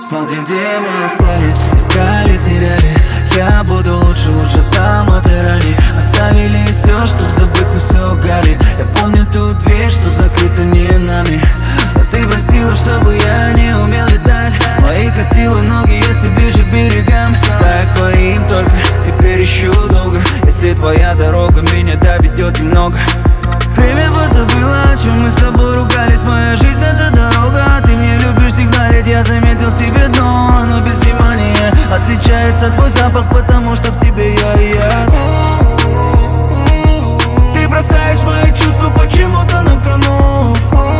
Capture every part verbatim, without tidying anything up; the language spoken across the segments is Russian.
Смотри, где мы остались, искали, теряли. Я буду лучше, лучше сам, а ты ранее. Оставили все, чтоб забыть, но все горит. Я помню ту дверь, что закрыта не нами. Но ты просила, чтобы я не умел летать. Мои косила ноги, если ближе к берегам. Так твоим только, теперь ищу долго. Если твоя дорога меня доведет немного. Время позабыло, о чем мы с тобой ругались. Моя жизнь это дорога, а ты мне любишь сигналить. Я заметил в тебе дно, но без внимания. Отличается твой запах, потому что в тебе я и я. Ты бросаешь мои чувства почему-то на кону.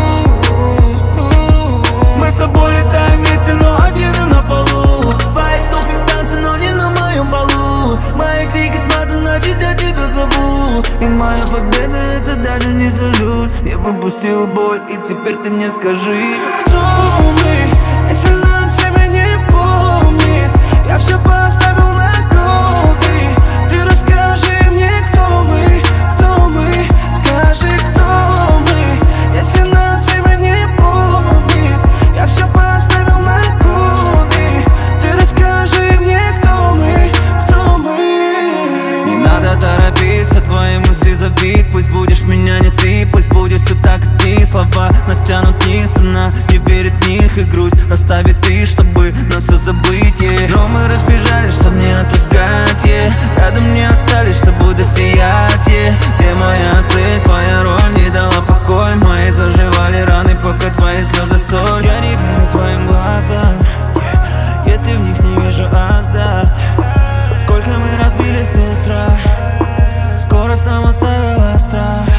Мы с тобой летаем вместе, но один и на полу. Твои туфли в танце, но не на моем балу. Мои крики смотрят, значит я тебя зову. И моя победа это даже не салют. Я пропустил боль, и теперь ты мне скажи, кто мы, если нас время не помнит. Я все поставил на годы. Ты расскажи мне, кто мы, кто мы. Скажи, кто мы, если нас время не помнит. Я все поставил на годы. Ты расскажи мне, кто мы, кто мы. Не надо торопиться, твои мысли забить. Пусть будешь меня не ты, пусть будет все так, как ты. Слова нас тянут вниз, она не верит в них. И грусть оставит ты, чтобы на все забыть, yeah. Но мы разбежались, чтоб не отпускать, yeah. Рядом не остались, чтобы досиять, yeah. Ты моя цель, твоя роль не дала покой. Мои заживали раны, пока твои слезы соль. Я не верю твоим глазам, yeah. Если в них не вижу азарт. Сколько мы разбились с утра, скорость нам оставила страх.